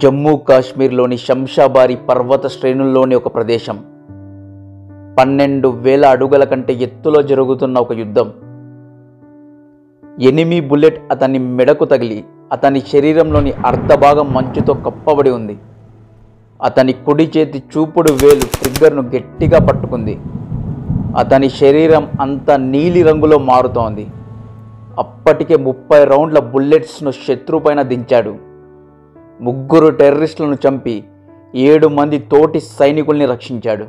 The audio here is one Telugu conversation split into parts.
జమ్మూ కాశ్మీర్లోని శంషాబారి పర్వత శ్రేణుల్లోని ఒక ప్రదేశం. 12,000 అడుగుల కంటే ఎత్తులో జరుగుతున్న ఒక యుద్ధం. ఎనిమి బుల్లెట్ అతని మెడకు తగిలి అతని శరీరంలోని అర్ధభాగం మంచుతో కప్పబడి ఉంది. అతని కుడి చేతి చూపుడు వేలు ట్రిగ్గర్ను గట్టిగా పట్టుకుంది. అతని శరీరం అంతా నీలి రంగులో మారుతోంది. అప్పటికే 30 రౌండ్ల బుల్లెట్స్ను శత్రుపైన దించాడు. 3 టెర్రరిస్టులను చంపి 7 మంది తోటి సైనికుల్ని రక్షించాడు.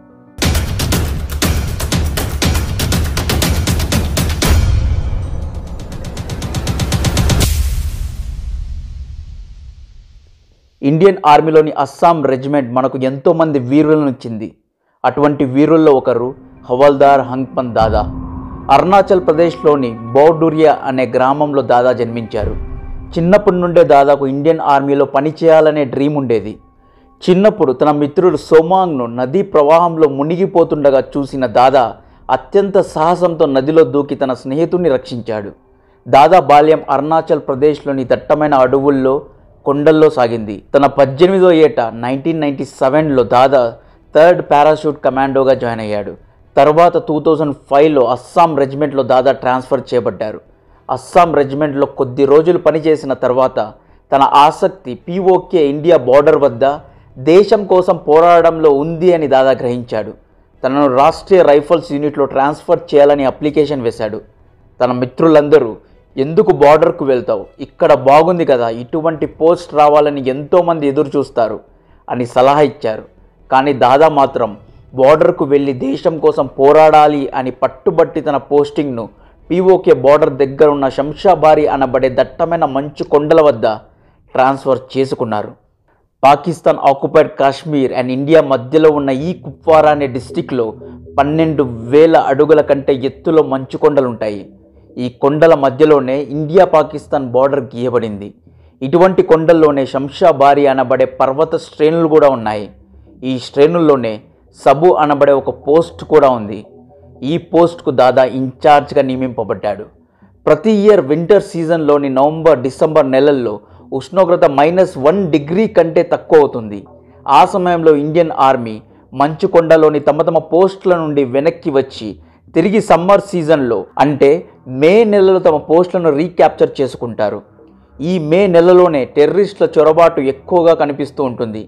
ఇండియన్ ఆర్మీలోని అస్సాం రెజిమెంట్ మనకు ఎంతోమంది వీరులను ఇచ్చింది. అటువంటి వీరుల్లో ఒకరు హవల్దార్ హంగ్పన్ దాదా. అరుణాచల్ ప్రదేశ్లోని బౌడూరియా అనే గ్రామంలో దాదా జన్మించారు. చిన్నప్పటి నుండే దాదాకు ఇండియన్ ఆర్మీలో పనిచేయాలనే డ్రీమ్ ఉండేది. చిన్నప్పుడు తన మిత్రుడు సోమాంగ్ను నదీ ప్రవాహంలో మునిగిపోతుండగా చూసిన దాదా అత్యంత సాహసంతో నదిలో దూకి తన స్నేహితుడిని రక్షించాడు. దాదా బాల్యం అరుణాచల్ ప్రదేశ్లోని దట్టమైన అడవుల్లో కొండల్లో సాగింది. తన 18వ ఏట 1997లో దాదా 3rd పారాషూట్ కమాండోగా జాయిన్ అయ్యాడు. తర్వాత 2005లో అస్సాం రెజిమెంట్లో దాదా ట్రాన్స్ఫర్ చేయబడ్డారు. అస్సాం రెజిమెంట్లో కొద్ది రోజులు పనిచేసిన తర్వాత తన ఆసక్తి పీఓకే ఇండియా బార్డర్ వద్ద దేశం కోసం పోరాడడంలో ఉంది అని దాదా గ్రహించాడు. తనను రాష్ట్రీయ రైఫల్స్ యూనిట్లో ట్రాన్స్ఫర్ చేయాలని అప్లికేషన్ వేశాడు. తన మిత్రులందరూ ఎందుకు బార్డర్కు వెళ్తావు, ఇక్కడ బాగుంది కదా, ఇటువంటి పోస్ట్ రావాలని ఎంతోమంది ఎదురు చూస్తారు అని సలహా ఇచ్చారు. కానీ దాదా మాత్రం బార్డర్కు వెళ్ళి దేశం కోసం పోరాడాలి అని పట్టుబట్టి తన పోస్టింగ్ను పీఓకే బార్డర్ దగ్గర ఉన్న శంషాబారి అనబడే దట్టమైన మంచు కొండల వద్ద ట్రాన్స్ఫర్ చేసుకున్నారు. Pakistan occupied Kashmir and India మధ్యలో ఉన్న ఈ కుప్వారా అనే డిస్టిక్లో 12,000 అడుగుల కంటే ఎత్తులో మంచు కొండలుంటాయి. ఈ కొండల మధ్యలోనే ఇండియా పాకిస్తాన్ బార్డర్ గీయబడింది. ఇటువంటి కొండల్లోనే శంషాబారి అనబడే పర్వత శ్రేణులు కూడా ఉన్నాయి. ఈ శ్రేణుల్లోనే సబు అనబడే ఒక పోస్ట్ కూడా ఉంది. ఈ పోస్ట్కు దాదా ఇన్ఛార్జ్గా నియమింపబడ్డాడు. ప్రతి ఇయర్ వింటర్ సీజన్లోని నవంబర్ డిసెంబర్ నెలల్లో ఉష్ణోగ్రత -1 డిగ్రీ కంటే తక్కువ అవుతుంది. ఆ సమయంలో ఇండియన్ ఆర్మీ మంచు కొండలోని తమ పోస్టుల నుండి వెనక్కి వచ్చి తిరిగి సమ్మర్ సీజన్లో అంటే మే నెలలో తమ పోస్టులను రీక్యాప్చర్ చేసుకుంటారు. ఈ మే నెలలోనే టెర్రరిస్టుల చొరబాటు ఎక్కువగా కనిపిస్తూ ఉంటుంది.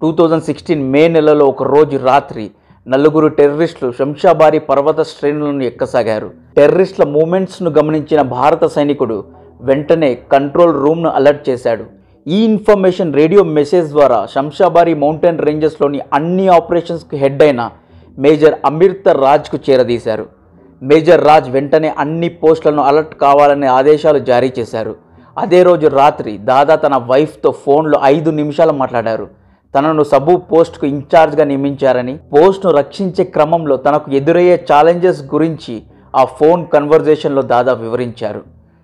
2016 మే నెలలో ఒక రోజు రాత్రి 4 టెర్రరిస్టులు శంషాబారి పర్వత శ్రేణులను ఎక్కసాగారు. టెర్రరిస్టుల మూమెంట్స్ను గమనించిన భారత సైనికుడు వెంటనే కంట్రోల్ రూమ్ను అలర్ట్ చేశాడు. ఈ ఇన్ఫర్మేషన్ రేడియో మెసేజ్ ద్వారా శంషాబారి మౌంటైన్ రేంజెస్లోని అన్ని ఆపరేషన్స్కి హెడ్ అయిన మేజర్ అమృతర్ రాజ్కు చేరదీశారు. మేజర్ రాజ్ వెంటనే అన్ని పోస్టులను అలర్ట్ కావాలనే ఆదేశాలు జారీ చేశారు. అదే రోజు రాత్రి దాదా తన వైఫ్తో ఫోన్లో 5 నిమిషాలు మాట్లాడారు. తనను సబు పోస్ట్కు ఇన్ఛార్జ్గా నియమించారని, పోస్ట్ను రక్షించే క్రమంలో తనకు ఎదురయ్యే ఛాలెంజెస్ గురించి ఆ ఫోన్ కన్వర్జేషన్లో దాదా వివరించారు.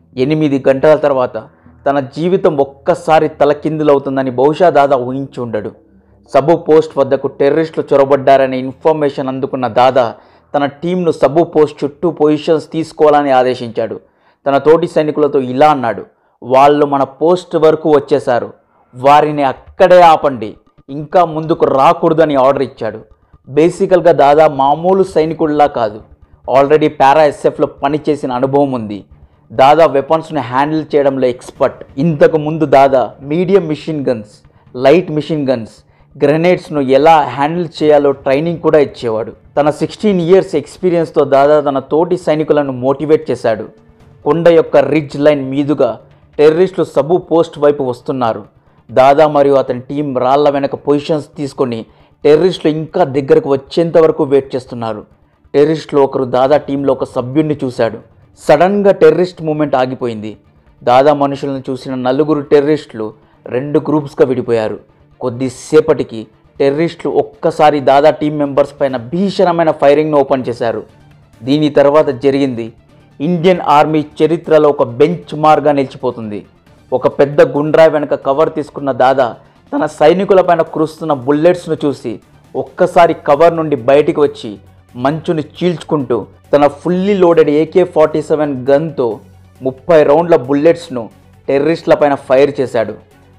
8 గంటల తర్వాత తన జీవితం ఒక్కసారి తలకిందులవుతుందని బహుశా దాదా ఊహించి ఉండడు. సబు పోస్ట్ వద్దకు టెర్రరిస్టులు చొరబడ్డారనే ఇన్ఫర్మేషన్ అందుకున్న దాదా తన టీంను సబు పోస్ట్ చుట్టూ పొజిషన్స్ తీసుకోవాలని ఆదేశించాడు. తన తోటి సైనికులతో ఇలా అన్నాడు: వాళ్ళు మన పోస్ట్ వరకు వచ్చేశారు, వారిని అక్కడే ఆపండి, ఇంకా ముందుకు రాకూడదని ఆర్డర్ ఇచ్చాడు. బేసికల్గా దాదా మామూలు సైనికుడిలా కాదు, ఆల్రెడీ పారా ఎస్ఎఫ్లో పనిచేసిన అనుభవం ఉంది. దాదా వెపన్స్ను హ్యాండిల్ చేయడంలో ఎక్స్పర్ట్. ఇంతకు ముందు Dada medium machine guns, light machine guns, గ్రెనేడ్స్ను ఎలా హ్యాండిల్ చేయాలో ట్రైనింగ్ కూడా ఇచ్చేవాడు. తన 16 ఇయర్స్ ఎక్స్పీరియన్స్తో దాదా తన తోటి సైనికులను మోటివేట్ చేశాడు. కొండ యొక్క రిడ్జ్ లైన్ మీదుగా టెర్రరిస్టులు సబు పోస్ట్ వైపు వస్తున్నారు. దాదా మరియు అతని టీం రాళ్ల వెనక పొజిషన్స్ తీసుకొని టెర్రరిస్టులు ఇంకా దగ్గరకు వచ్చేంత వరకు వెయిట్ చేస్తున్నారు. టెర్రరిస్టులు ఒకరు దాదా టీంలో ఒక సభ్యుడిని చూశాడు. సడన్గా టెర్రరిస్ట్ మూమెంట్ ఆగిపోయింది. దాదా మనుషులను చూసిన 4 టెర్రరిస్టులు 2 గ్రూప్స్గా విడిపోయారు. కొద్దిసేపటికి టెర్రరిస్టులు ఒక్కసారి దాదా టీం మెంబర్స్ పైన భీషణమైన ఫైరింగ్ను ఓపెన్ చేశారు. దీని తర్వాత జరిగింది ఇండియన్ ఆర్మీ చరిత్రలో ఒక బెంచ్ మార్క్గా నిలిచిపోతుంది. ఒక పెద్ద గుండ్రాయి వెనక కవర్ తీసుకున్న దాదా తన సైనికులపైన కురుస్తున్న బుల్లెట్స్ను చూసి ఒక్కసారి కవర్ నుండి బయటికి వచ్చి మంచుని చీల్చుకుంటూ తన ఫుల్లీ లోడెడ్ AK-47 గన్తో 30 రౌండ్ల బుల్లెట్స్ను టెర్రరిస్టుల పైన ఫైర్ చేశాడు.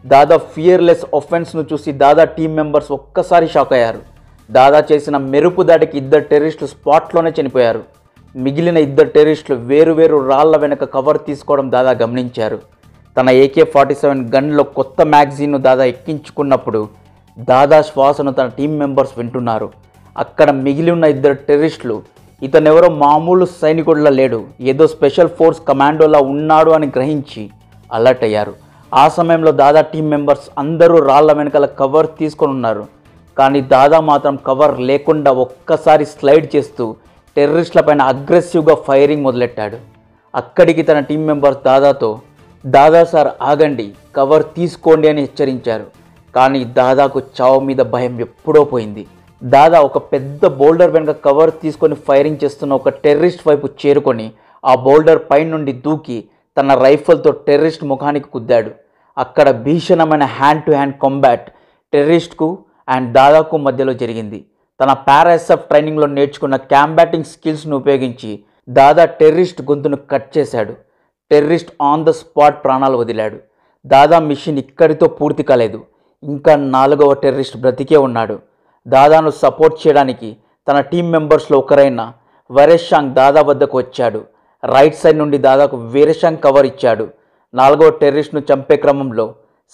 దాదా ఫియర్లెస్ ఒఫెన్స్ను చూసి దాదా టీం మెంబర్స్ ఒక్కసారి షాక్ అయ్యారు. దాదా చేసిన మెరుపు దాడికి 2 టెర్రరిస్టులు స్పాట్లోనే చనిపోయారు. మిగిలిన 2 టెర్రరిస్టులు వేరువేరు రాళ్ల వెనక కవర్ తీసుకోవడం దాదా గమనించారు. తన AK-47 గన్లో కొత్త మ్యాగజైన్ను దాదా ఎక్కించుకున్నప్పుడు దాదా శ్వాసను తన టీం మెంబర్స్ వింటున్నారు. అక్కడ మిగిలి ఉన్న 2 టెర్రరిస్టులు ఇతనెవరో మామూలు సైనికుడిలా లేడు, ఏదో స్పెషల్ ఫోర్స్ కమాండోలా ఉన్నాడు అని గ్రహించి అలర్ట్ అయ్యారు. ఆ సమయంలో దాదా టీం మెంబర్స్ అందరూ రాళ్ల వెనకాల కవర్ తీసుకొని ఉన్నారు. కానీ దాదా మాత్రం కవర్ లేకుండా ఒక్కసారి స్లైడ్ చేస్తూ టెర్రరిస్టుల పైన అగ్రెసివ్గా ఫైరింగ్ మొదలెట్టాడు. అక్కడికి తన టీం మెంబర్స్ దాదాతో, దాదా సార్ ఆగండి, కవర్ తీసుకోండి అని హెచ్చరించారు. కానీ దాదాకు చావు మీద భయం ఎప్పుడో పోయింది. దాదా ఒక పెద్ద బోల్డర్ వెనుక కవర్ తీసుకొని ఫైరింగ్ చేస్తున్న ఒక టెర్రరిస్ట్ వైపు చేరుకొని ఆ బోల్డర్ పై నుండి దూకి తన రైఫిల్తో టెర్రరిస్ట్ ముఖానికి కుద్దాడు. అక్కడ భీషణమైన హ్యాండ్ టు హ్యాండ్ కాంబాట్ టెర్రరిస్ట్కు అండ్ దాదాకు మధ్యలో జరిగింది. తన పారాఎస్ఎఫ్ ట్రైనింగ్లో నేర్చుకున్న కాంబాటింగ్ స్కిల్స్ను ఉపయోగించి దాదా టెర్రరిస్ట్ గొంతును కట్ చేశాడు. టెర్రరిస్ట్ ఆన్ ద స్పాట్ ప్రాణాలు వదిలాడు. దాదా మిషన్ ఇక్కడితో పూర్తి కాలేదు. ఇంకా 4వ టెర్రరిస్ట్ బ్రతికే ఉన్నాడు. దాదాను సపోర్ట్ చేయడానికి తన టీం మెంబర్స్లో ఒకరైన వరేషాంగ్ దాదా వద్దకు వచ్చాడు. రైట్ సైడ్ నుండి దాదాకు వీరేషాంగ్ కవర్ ఇచ్చాడు. 4వ టెర్రరిస్ట్ను చంపే క్రమంలో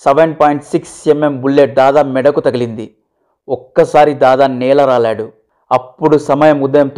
7.6 mm బుల్లెట్ దాదా మెడకు తగిలింది. ఒక్కసారి దాదా నేల రాలాడు. అప్పుడు సమయం ఉదయం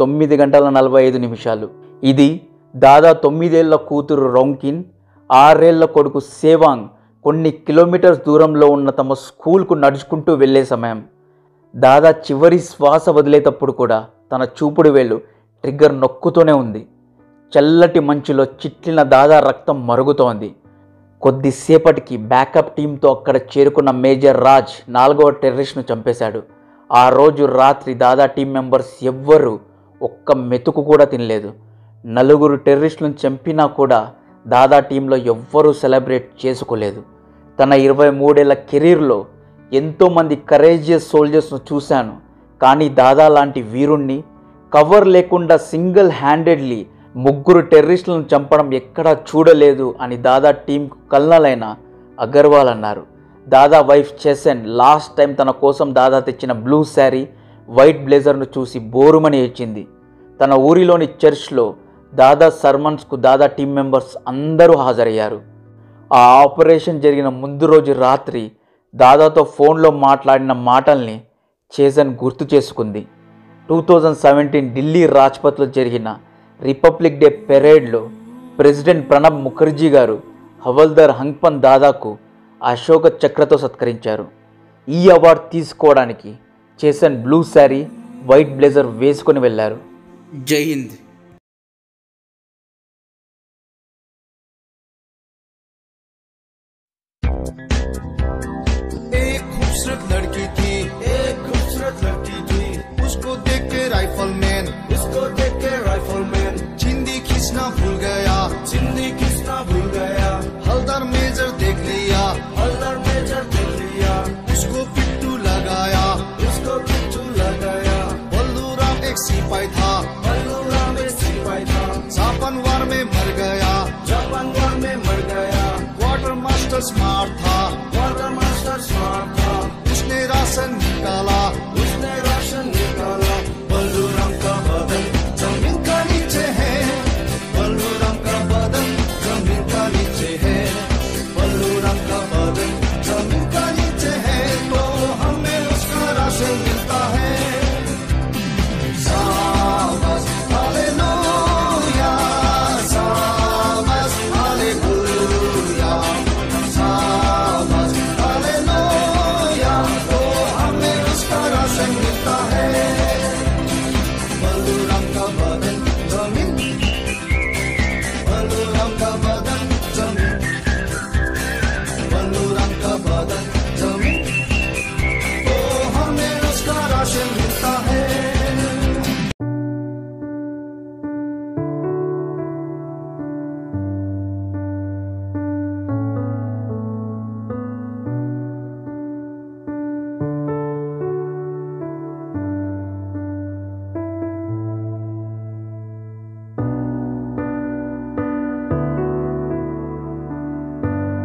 9:45. ఇది దాదా 9 ఏళ్ల కూతురు రౌంకిన్, 6 ఏళ్ల కొడుకు సేవాంగ్ కొన్ని కిలోమీటర్స్ దూరంలో ఉన్న తమ స్కూల్కు నడుచుకుంటూ వెళ్లే సమయం. దాదా చివరి శ్వాస వదిలేటప్పుడు కూడా తన చూపుడు వేలు ట్రిగ్గర్ నొక్కుతూనే ఉంది. చల్లటి మంచులో చిట్లిన దాదా రక్తం మరుగుతోంది. కొద్దిసేపటికి బ్యాకప్ టీంతో అక్కడ చేరుకున్న మేజర్ రాజ్ 4వ టెర్రరిస్ట్ను చంపేశాడు. ఆ రోజు రాత్రి దాదా టీం మెంబర్స్ ఎవ్వరూ ఒక్క మెతుకు కూడా తినలేదు. 4 టెర్రరిస్టులను చంపినా కూడా దాదా టీంలో ఎవ్వరూ సెలబ్రేట్ చేసుకోలేదు. తన 23 ఏళ్ల కెరీర్లో ఎంతోమంది కరేజియస్ సోల్జర్స్ను చూశాను, కానీ దాదా లాంటి వీరుణ్ణి కవర్ లేకుండా సింగిల్ హ్యాండెడ్లీ 3 టెర్రరిస్టులను చంపడం ఎక్కడా చూడలేదు అని దాదా టీంకు కల్నలైన అగర్వాల్ అన్నారు. Dada wife Chasen last time తన కోసం దాదా తెచ్చిన బ్లూ శారీ, వైట్ బ్లేజర్ను చూసి బోరుమని ఏడ్చింది. తన ఊరిలోని చర్చ్లో దాదా సర్మన్స్కు దాదా టీం మెంబర్స్ అందరూ హాజరయ్యారు. ఆ ఆపరేషన్ జరిగిన ముందు రోజు రాత్రి దాదాతో ఫోన్లో మాట్లాడిన మాటల్ని చెసెన్ గుర్తు చేసుకుంది. 2017 ఢిల్లీ రాజ్పథ్లో జరిగిన రిపబ్లిక్ డే పెరేడ్లో ప్రెసిడెంట్ ప్రణబ్ ముఖర్జీ గారు హవల్దార్ హంగ్పన్ దాదాకు అశోక చక్రతో సత్కరించారు. ఈ అవార్డు తీసుకోవడానికి Chasen blue sari, white blazer వేసుకొని వెళ్లారు. జై హింద్. एक खूबसूरत लड़की थी, उसको देख के राइफलमैन चिंदी खींचना भूल गया, हवलदार मेजर देख लिया, उसको पिट्टू लगाया, बल्लूराम एक सिपाही था, जापान वार में मर गया, क्वार्टर मास्टर स्मार्ट था,